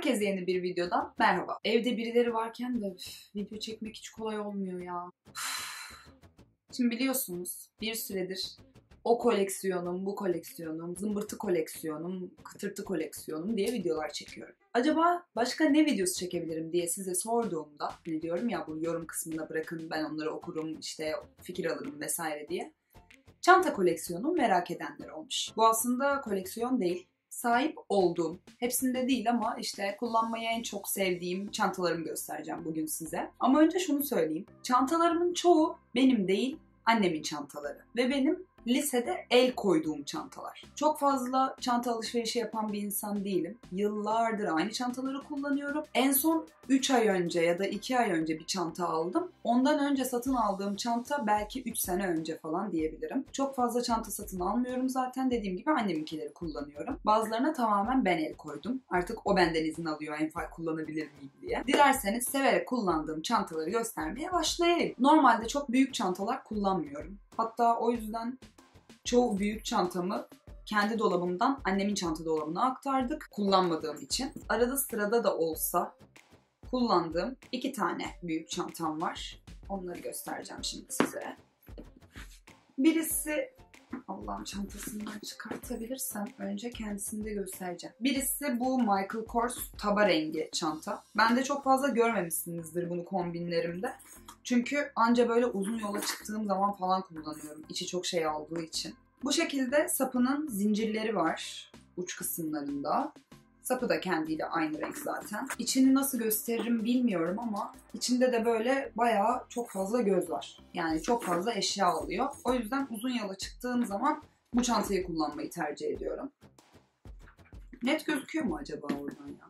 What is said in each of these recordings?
Herkese yeni bir videodan merhaba. Evde birileri varken de video çekmek hiç kolay olmuyor ya. Şimdi biliyorsunuz bir süredir o koleksiyonum, bu koleksiyonum, zımbırtı koleksiyonum, kıtırtı koleksiyonum diye videolar çekiyorum. Acaba başka ne videosu çekebilirim diye size sorduğumda, ne diyorum ya, bu yorum kısmına bırakın, ben onları okurum, işte fikir alırım vesaire diye. Çanta koleksiyonum merak edenler olmuş. Bu aslında koleksiyon değil. Sahip olduğum, hepsinde değil ama işte kullanmayı en çok sevdiğim çantalarımı göstereceğim bugün size. Ama önce şunu söyleyeyim. Çantalarımın çoğu benim değil, annemin çantaları. Ve benim lisede el koyduğum çantalar. Çok fazla çanta alışverişi yapan bir insan değilim. Yıllardır aynı çantaları kullanıyorum. En son 3 ay önce ya da 2 ay önce bir çanta aldım. Ondan önce satın aldığım çanta belki 3 sene önce falan diyebilirim. Çok fazla çanta satın almıyorum zaten. Dediğim gibi anneminkileri kullanıyorum. Bazılarına tamamen ben el koydum. Artık o benden izin alıyor, enfal kullanabilir miyim diye. Dilerseniz severek kullandığım çantaları göstermeye başlayayım. Normalde çok büyük çantalar kullanmıyorum. Hatta o yüzden çoğu büyük çantamı kendi dolabımdan annemin çanta dolabına aktardık kullanmadığım için. Arada sırada da olsa kullandığım 2 tane büyük çantam var. Onları göstereceğim şimdi size. Birisi, Allah'ım çantasından çıkartabilirsem önce kendisini de göstereceğim. Birisi bu Michael Kors taba rengi çanta. Ben de çok fazla görmemişsinizdir bunu kombinlerimde. Çünkü anca böyle uzun yola çıktığım zaman falan kullanıyorum. İçi çok şey aldığı için. Bu şekilde sapının zincirleri var uç kısımlarında. Sapı da kendiyle aynı renk zaten. İçini nasıl gösteririm bilmiyorum ama içinde de böyle bayağı çok fazla göz var. Yani çok fazla eşya alıyor. O yüzden uzun yola çıktığım zaman bu çantayı kullanmayı tercih ediyorum. Net gözüküyor mu acaba oradan ya?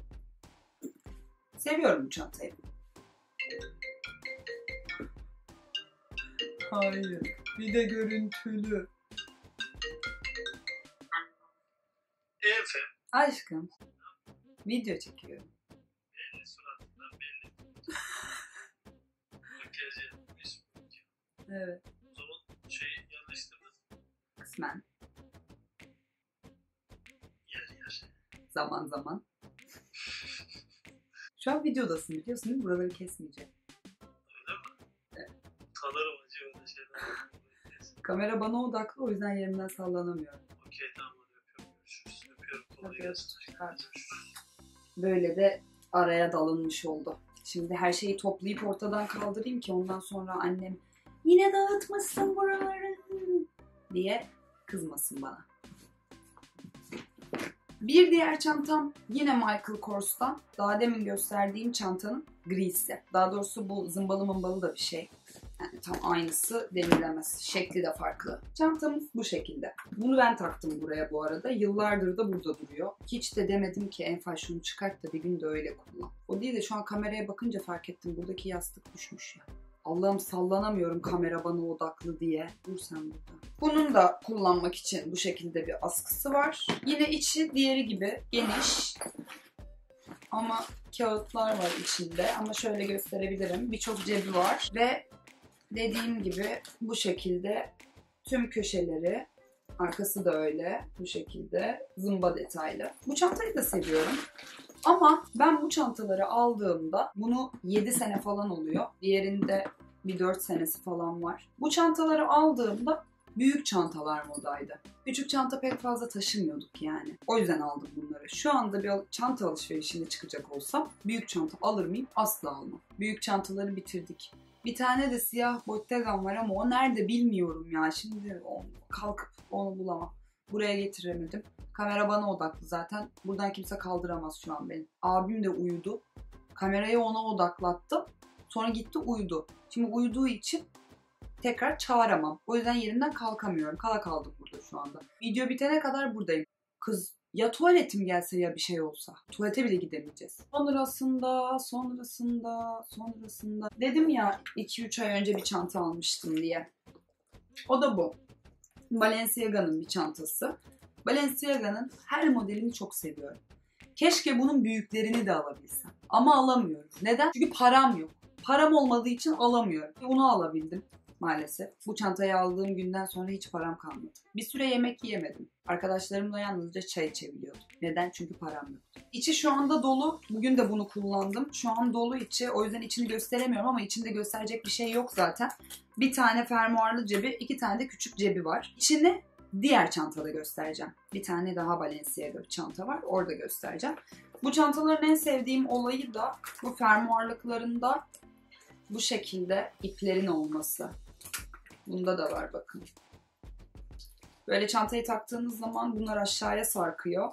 Seviyorum bu çantayı. Hayır, bir de görüntülü. Efendim. Aşkım, video çekiyorum. Belli suratından belli. Makyajı yapmış. Evet. O zaman şeyi yerleştirdin. Kısmen. Yer. Zaman zaman. Şu an videodasın biliyorsun değil mi? Buraları kesmeyeceğim. Öyle mi? Evet. Tanırım acı öyle şeyler. Kamera bana odaklı, o yüzden yerimden sallanamıyorum. Okey tamam öpüyorum. Görüşürüz. Öpüyorum. Kolay gelsin. Böyle de araya dalınmış oldu. Şimdi her şeyi toplayıp ortadan kaldırayım ki ondan sonra annem yine dağıtmışsın buraları diye kızmasın bana. Bir diğer çantam yine Michael Kors'tan. Daha demin gösterdiğim çantanın grisi. Daha doğrusu bu zımbalı mımbalı da bir şey. Yani tam aynısı denilemez. Şekli de farklı. Çantamız bu şekilde. Bunu ben taktım buraya bu arada. Yıllardır da burada duruyor. Hiç de demedim ki Enfal şunu çıkart da bir gün de öyle kullan. O değil de şu an kameraya bakınca fark ettim. Buradaki yastık düşmüş ya. Allah'ım sallanamıyorum kamera bana odaklı diye. Dur sen burada. Bunun da kullanmak için bu şekilde bir askısı var. Yine içi diğeri gibi geniş. Ama kağıtlar var içinde. Ama şöyle gösterebilirim. Birçok cebi var. Ve dediğim gibi bu şekilde tüm köşeleri, arkası da öyle bu şekilde zımba detaylı. Bu çantayı da seviyorum. Ama ben bu çantaları aldığımda, bunu 7 sene falan oluyor. Diğerinde bir 4 senesi falan var. Bu çantaları aldığımda büyük çantalar modaydı. Küçük çanta pek fazla taşımıyorduk yani. O yüzden aldım bunları. Şu anda bir çanta alışverişine çıkacak olsam büyük çanta alır mıyım? Asla almam. Büyük çantaları bitirdik. Bir tane de siyah Bottega'm var ama o nerede bilmiyorum ya. Şimdi kalkıp onu bulamam. Buraya getiremedim. Kamera bana odaklı zaten. Buradan kimse kaldıramaz şu an beni. Abim de uyudu. Kamerayı ona odaklattım. Sonra gitti uyudu. Şimdi uyuduğu için tekrar çağıramam. O yüzden yerimden kalkamıyorum. Kala kaldım burada şu anda. Video bitene kadar buradayım. Kız ya tuvaletim gelse ya bir şey olsa. Tuvalete bile gidemeyeceğiz. Sonrasında. Dedim ya 2-3 ay önce bir çanta almıştım diye. O da bu. Balenciaga'nın bir çantası. Balenciaga'nın her modelini çok seviyorum. Keşke bunun büyüklerini de alabilsem. Ama alamıyorum. Neden? Çünkü param yok. Param olmadığı için alamıyorum. Bunu alabildim. maalesef. Bu çantayı aldığım günden sonra hiç param kalmadı. Bir süre yemek yiyemedim. Arkadaşlarımla yalnızca çay içebiliyordum. Neden? Çünkü param yoktu. İçi şu anda dolu. Bugün de bunu kullandım. Şu an dolu içi. O yüzden içini gösteremiyorum ama içinde gösterecek bir şey yok zaten. Bir tane fermuarlı cebi, 2 tane de küçük cebi var. İçini diğer çantada göstereceğim. Bir tane daha Balenciaga bir çanta var. Orada göstereceğim. Bu çantaların en sevdiğim olayı da bu fermuarlıklarında bu şekilde iplerin olması. Bunda da var bakın. Böyle çantayı taktığınız zaman bunlar aşağıya sarkıyor.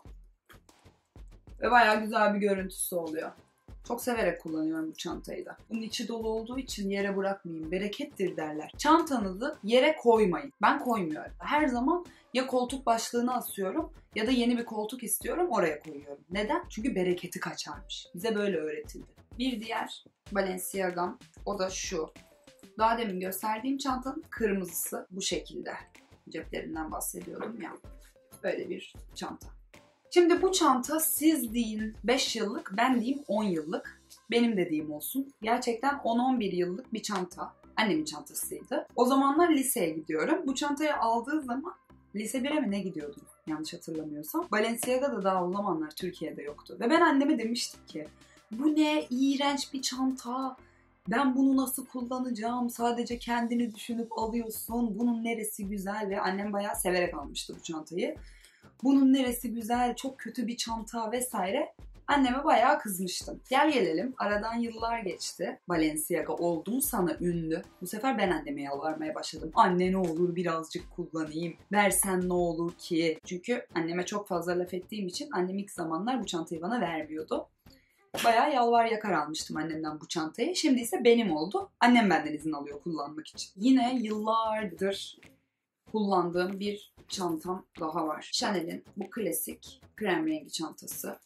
Ve bayağı güzel bir görüntüsü oluyor. Çok severek kullanıyorum bu çantayı da. Bunun içi dolu olduğu için yere bırakmayın. Berekettir derler. Çantanızı yere koymayın. Ben koymuyorum. Her zaman ya koltuk başlığına asıyorum ya da yeni bir koltuk istiyorum oraya koyuyorum. Neden? Çünkü bereketi kaçarmış. Bize böyle öğretildi. Bir diğer Balenciaga'm, o da şu. Daha demin gösterdiğim çantanın kırmızısı bu şekilde. Ceplerinden bahsediyordum ya. Böyle bir çanta. Şimdi bu çanta siz deyin 5 yıllık, ben diyeyim 10 yıllık. Benim dediğim olsun. Gerçekten 10-11 yıllık bir çanta. Annemin çantasıydı. O zamanlar liseye gidiyorum. Bu çantayı aldığı zaman lise 1'e mi ne gidiyordum? Yanlış hatırlamıyorsam. Balenciaga da daha o zamanlar Türkiye'de yoktu. Ve ben anneme demiştim ki bu ne iğrenç bir çanta. Ben bunu nasıl kullanacağım? Sadece kendini düşünüp alıyorsun. Bunun neresi güzel? Ve annem bayağı severek almıştı bu çantayı. Bunun neresi güzel, çok kötü bir çanta vesaire. Anneme bayağı kızmıştım. Gel gelelim, aradan yıllar geçti. Balenciaga oldum sana ünlü. Bu sefer ben anneme yalvarmaya başladım. Anne ne olur birazcık kullanayım. Versen ne olur ki? Çünkü anneme çok fazla laf ettiğim için annem ilk zamanlar bu çantayı bana vermiyordu. Bayağı yalvar yakar almıştım annemden bu çantayı. Şimdi ise benim oldu. Annem benden izin alıyor kullanmak için. Yine yıllardır kullandığım bir çantam daha var. Chanel'in bu klasik krem rengi çantası.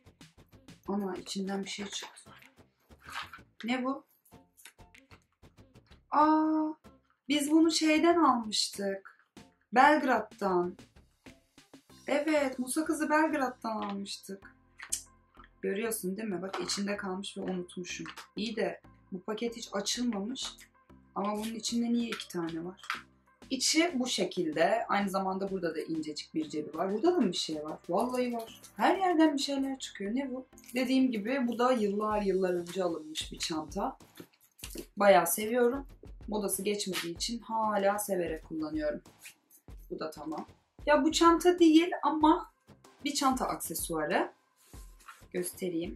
Ana içinden bir şey çıktı. Ne bu? Aa, biz bunu şeyden almıştık. Belgrad'dan. Evet, Musa kızı Belgrad'dan almıştık. Görüyorsun değil mi? Bak içinde kalmış ve unutmuşum. İyi de bu paket hiç açılmamış. Ama bunun içinde niye 2 tane var? İçi bu şekilde. Aynı zamanda burada da incecik bir cebi var. Burada da mı bir şey var? Vallahi var. Her yerden bir şeyler çıkıyor. Ne bu? Dediğim gibi bu da yıllar önce alınmış bir çanta. Bayağı seviyorum. Modası geçmediği için hala severek kullanıyorum. Bu da tamam. Ya bu çanta değil ama bir çanta aksesuarı. Göstereyim.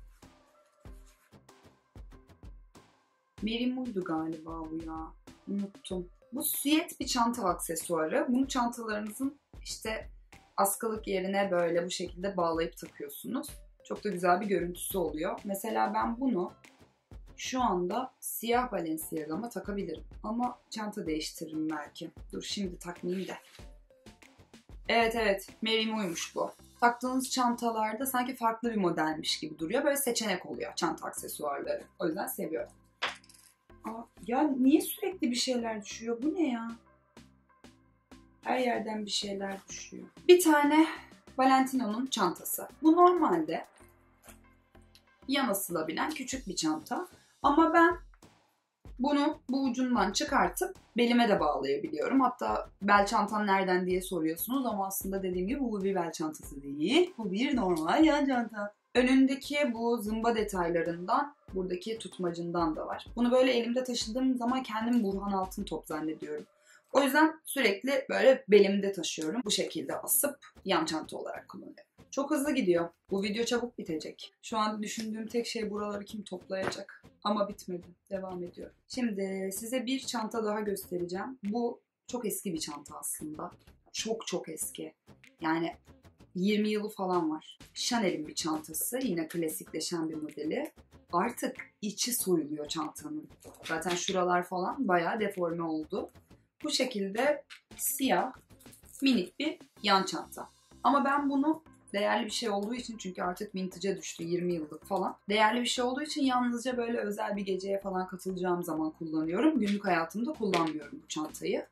Merimuydu galiba bu ya. Unuttum. Bu süet bir çanta aksesuarı. Bunu çantalarınızın işte askılık yerine böyle bu şekilde bağlayıp takıyorsunuz. Çok da güzel bir görüntüsü oluyor. Mesela ben bunu şu anda siyah Balenciaga'ma takabilirim. Ama çanta değiştiririm belki. Dur şimdi takmayayım da. Evet Merimuymuş bu. Taktığınız çantalarda sanki farklı bir modelmiş gibi duruyor. Böyle seçenek oluyor çanta aksesuarları. O yüzden seviyorum. Aa, ya niye sürekli bir şeyler düşüyor? Bu ne ya? Her yerden bir şeyler düşüyor. Bir tane Valentino'nun çantası. Bu normalde yan asılabilen küçük bir çanta. Ama ben bunu bu ucundan çıkartıp belime de bağlayabiliyorum. Hatta bel çantan nereden diye soruyorsunuz ama aslında dediğim gibi bu bir bel çantası değil. Bu bir normal yan çanta. Önündeki bu zımba detaylarından buradaki tutmacından da var. Bunu böyle elimde taşıdığım zaman kendimi Burhan Altıntop zannediyorum. O yüzden sürekli böyle belimde taşıyorum. Bu şekilde asıp yan çanta olarak kullanıyorum. Çok hızlı gidiyor. Bu video çabuk bitecek. Şu anda düşündüğüm tek şey buraları kim toplayacak? Ama bitmedi. Devam ediyor. Şimdi size bir çanta daha göstereceğim. Bu çok eski bir çanta aslında. Çok eski. Yani 20 yılı falan var. Chanel'in bir çantası. Yine klasikleşen bir modeli. Artık içi soyuluyor çantanın. Zaten şuralar falan bayağı deforme oldu. Bu şekilde siyah minik bir yan çanta. Ama ben bunu değerli bir şey olduğu için, çünkü artık vintage'e düştü 20 yıllık falan. Değerli bir şey olduğu için yalnızca böyle özel bir geceye falan katılacağım zaman kullanıyorum. Günlük hayatımda kullanmıyorum bu çantayı.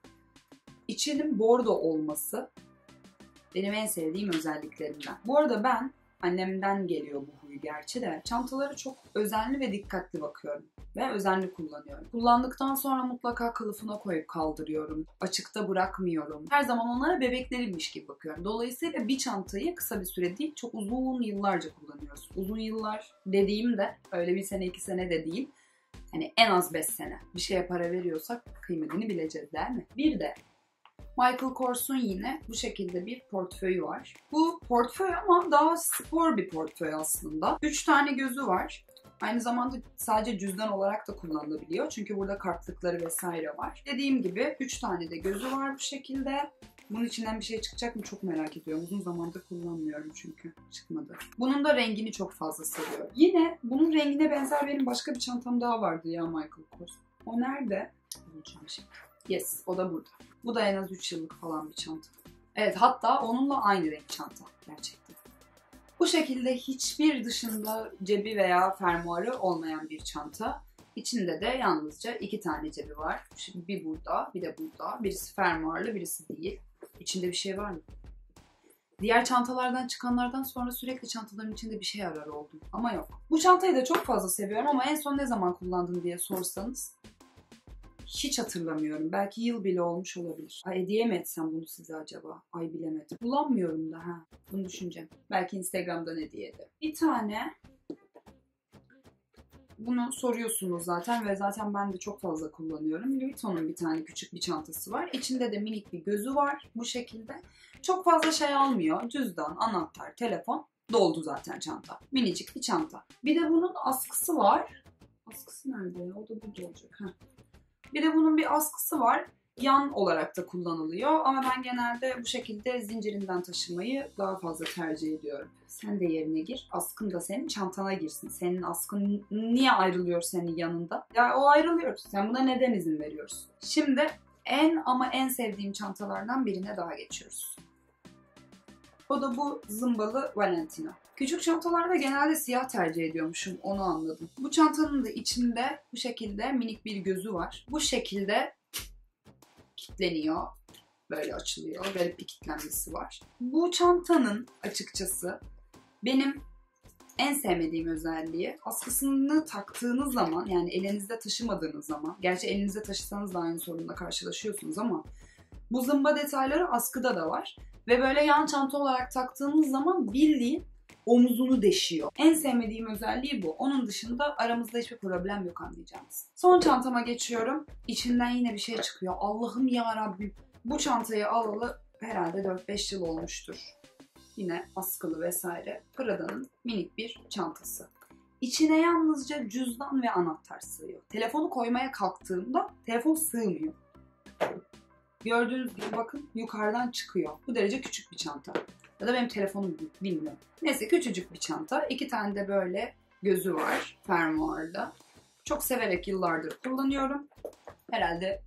İçinin bordo olması benim en sevdiğim özelliklerimden. Bu arada ben Annemden geliyor bu huyu gerçi de. Çantaları çok özenli ve dikkatli bakıyorum. Ve özenli kullanıyorum. Kullandıktan sonra mutlaka kılıfına koyup kaldırıyorum. Açıkta bırakmıyorum. Her zaman onlara bebeklerimmiş gibi bakıyorum. Dolayısıyla bir çantayı kısa bir süre değil, çok uzun yıllarca kullanıyoruz. Uzun yıllar dediğimde öyle 1 sene 2 sene de değil. Hani en az 5 sene. Bir şeye para veriyorsak kıymetini bileceğiz değil mi? Bir de Michael Kors'un yine bu şekilde bir portföyü var. Bu portföy ama daha spor bir portföy aslında. 3 tane gözü var. Aynı zamanda sadece cüzdan olarak da kullanılabiliyor. Çünkü burada kartlıkları vesaire var. Dediğim gibi 3 tane de gözü var bu şekilde. Bunun içinden bir şey çıkacak mı çok merak ediyorum. Uzun zamandır kullanmıyorum çünkü. Çıkmadı. Bunun da rengini çok fazla seviyorum. Yine bunun rengine benzer benim başka bir çantam daha vardı ya Michael Kors. O nerede? Bulacağım şimdi. Yes, o da burada. Bu da en az 3 yıllık falan bir çanta. Evet, hatta onunla aynı renk çanta gerçekten. Bu şekilde hiçbir dışında cebi veya fermuarı olmayan bir çanta. İçinde de yalnızca 2 tane cebi var. Bir burada, bir de burada. Birisi fermuarlı, birisi değil. İçinde bir şey var mı? Diğer çantalardan çıkanlardan sonra sürekli çantaların içinde bir şey arar oldum. Ama yok. Bu çantayı da çok fazla seviyorum ama en son ne zaman kullandın diye sorsanız hiç hatırlamıyorum. Belki yıl bile olmuş olabilir. Ay, hediye mi etsem bunu size acaba? Ay, bilemedim. Kullanmıyorum da ha. Bunu düşüneceğim. Belki Instagram'dan hediye ederim. Bir tane bunu soruyorsunuz zaten ve zaten ben de çok fazla kullanıyorum. Louis Vuitton'un bir tane küçük bir çantası var. İçinde de minik bir gözü var bu şekilde. Çok fazla şey almıyor. Cüzdan, anahtar, telefon. Doldu zaten çanta. Minicik bir çanta. Bir de bunun askısı var. Askısı nerede ya? O da burada olacak. Heh. Bir de bunun bir askısı var. Yan olarak da kullanılıyor ama ben genelde bu şekilde zincirinden taşımayı daha fazla tercih ediyorum. Sen de yerine gir. Askın da senin çantana girsin. Senin askın niye ayrılıyor senin yanında? Ya o ayrılıyor. Sen buna neden izin veriyorsun? Şimdi en sevdiğim çantalardan birine daha geçiyoruz. O da bu zımbalı Valentino. Küçük çantalarda genelde siyah tercih ediyormuşum, onu anladım. Bu çantanın da içinde bu şekilde minik bir gözü var. Bu şekilde kilitleniyor. Böyle açılıyor. Garip bir kilitlenmesi var. Bu çantanın açıkçası benim en sevmediğim özelliği askısını taktığınız zaman, yani elinizde taşımadığınız zaman, gerçi elinizde taşısanız da aynı sorunla karşılaşıyorsunuz ama bu zımba detayları askıda da var. Ve böyle yan çanta olarak taktığınız zaman bildiğin omuzunu deşiyor. En sevmediğim özelliği bu. Onun dışında aramızda hiçbir problem yok, anlayacağınız. Son çantama geçiyorum. İçinden yine bir şey çıkıyor. Allah'ım ya Rabbim. Bu çantayı alalı herhalde 4-5 yıl olmuştur. Yine askılı vesaire. Prada'nın minik bir çantası. İçine yalnızca cüzdan ve anahtar sığıyor. Telefonu koymaya kalktığımda telefon sığmıyor. Gördüğünüz gibi bakın yukarıdan çıkıyor. Bu derece küçük bir çanta. Ya da benim telefonum büyük, bilmiyorum. Neyse, küçücük bir çanta. 2 tane de böyle gözü var fermuarda. Çok severek yıllardır kullanıyorum. Herhalde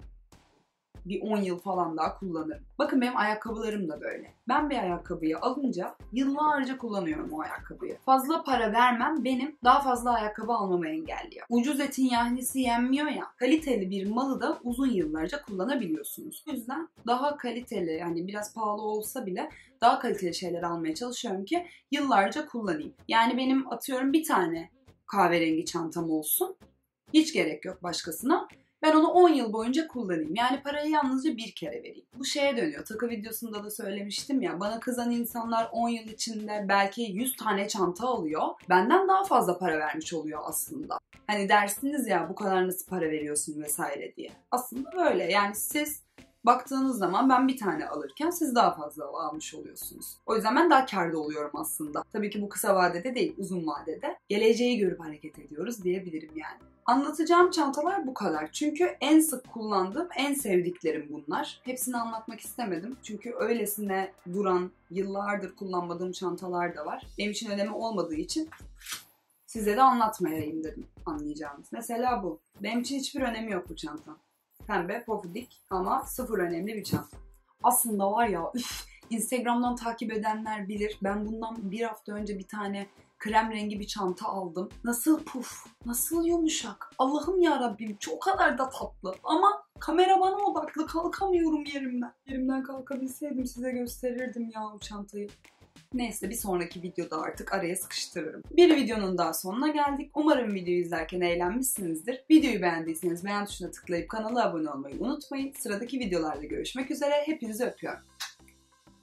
bir 10 yıl falan daha kullanırım. Bakın benim ayakkabılarım da böyle. Ben bir ayakkabıyı alınca yıllarca kullanıyorum o ayakkabıyı. Fazla para vermem benim daha fazla ayakkabı almamı engelliyor. Ucuz etin yahnisi yenmiyor ya. Kaliteli bir malı da uzun yıllarca kullanabiliyorsunuz. O yüzden daha kaliteli, yani biraz pahalı olsa bile daha kaliteli şeyler almaya çalışıyorum ki yıllarca kullanayım. Yani benim atıyorum bir tane kahverengi çantam olsun. Hiç gerek yok başkasına. Ben onu 10 yıl boyunca kullanayım. Yani parayı yalnızca bir kere vereyim. Bu şeye dönüyor. Takı videosunda da söylemiştim ya. Bana kızan insanlar 10 yıl içinde belki 100 tane çanta alıyor. Benden daha fazla para vermiş oluyor aslında. Hani dersiniz ya, bu kadar nasıl para veriyorsun vesaire diye. Aslında böyle. Yani siz baktığınız zaman ben bir tane alırken siz daha fazla almış oluyorsunuz. O yüzden ben daha kârda oluyorum aslında. Tabii ki bu kısa vadede değil, uzun vadede. Geleceği görüp hareket ediyoruz diyebilirim yani. Anlatacağım çantalar bu kadar. Çünkü en sık kullandığım, en sevdiklerim bunlar. Hepsini anlatmak istemedim. Çünkü öylesine duran, yıllardır kullanmadığım çantalar da var. Benim için önemi olmadığı için size de anlatmayayım dedim, anlayacağınız. Mesela bu. Benim için hiçbir önemi yok bu çantanın. Pembe, pofidik ama sıfır önemli bir çanta. Aslında var ya, Instagram'dan takip edenler bilir. Ben bundan bir hafta önce bir tane krem rengi bir çanta aldım. Nasıl puf, nasıl yumuşak. Allah'ım ya Rabbim, çok kadar da tatlı. Ama kamera bana odaklı, kalkamıyorum yerimden. Yerimden kalkabilseydim size gösterirdim ya o çantayı. Neyse bir sonraki videoda artık araya sıkıştırırım. Bir videonun daha sonuna geldik. Umarım videoyu izlerken eğlenmişsinizdir. Videoyu beğendiyseniz beğen tuşuna tıklayıp kanala abone olmayı unutmayın. Sıradaki videolarda görüşmek üzere. Hepinizi öpüyorum.